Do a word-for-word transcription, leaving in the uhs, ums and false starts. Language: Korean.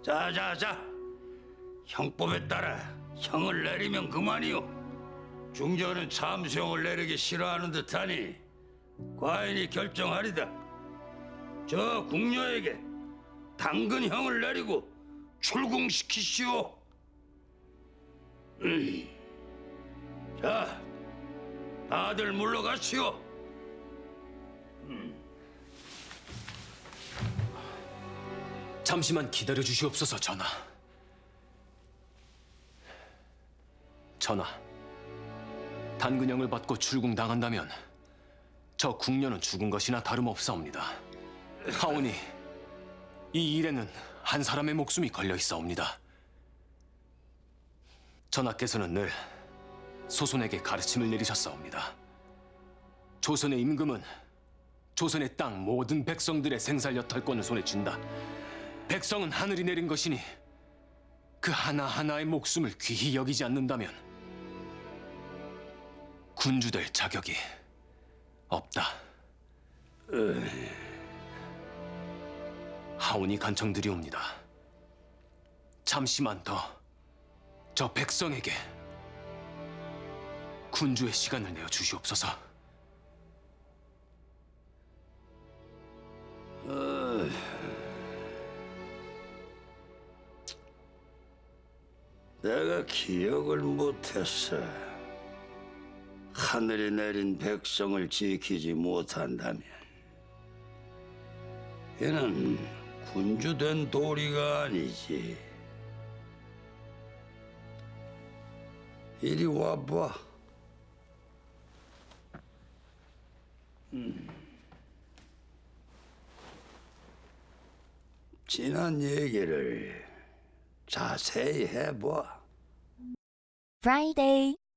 자자자, 형법에 따라 형을 내리면 그만이요. 중전은 참수형을 내리기 싫어하는 듯하니 과인이 결정하리다. 저 궁녀에게 당근형을 내리고 출궁시키시오. 음. 자, 다들 물러가시오. 음. 잠시만 기다려 주시옵소서, 전하. 전하, 단근형을 받고 출궁당한다면 저 궁녀는 죽은 것이나 다름없사옵니다. 하오니 이 일에는 한 사람의 목숨이 걸려 있사옵니다. 전하께서는 늘 소손에게 가르침을 내리셨사옵니다. 조선의 임금은 조선의 땅 모든 백성들의 생살 여탈권을 손에 쥔다. 백성은 하늘이 내린 것이니 그 하나하나의 목숨을 귀히 여기지 않는다면 군주될 자격이 없다. 으이. 하오니 간청드리옵니다. 잠시만 더 저 백성에게 군주의 시간을 내어 주시옵소서. 어... 내가 기억을 못했어. 하늘이 내린 백성을 지키지 못한다면 얘는 군주된 도리가 아니지. 이리 와봐. 음. 지난 얘기를 자세히 해봐. Friday.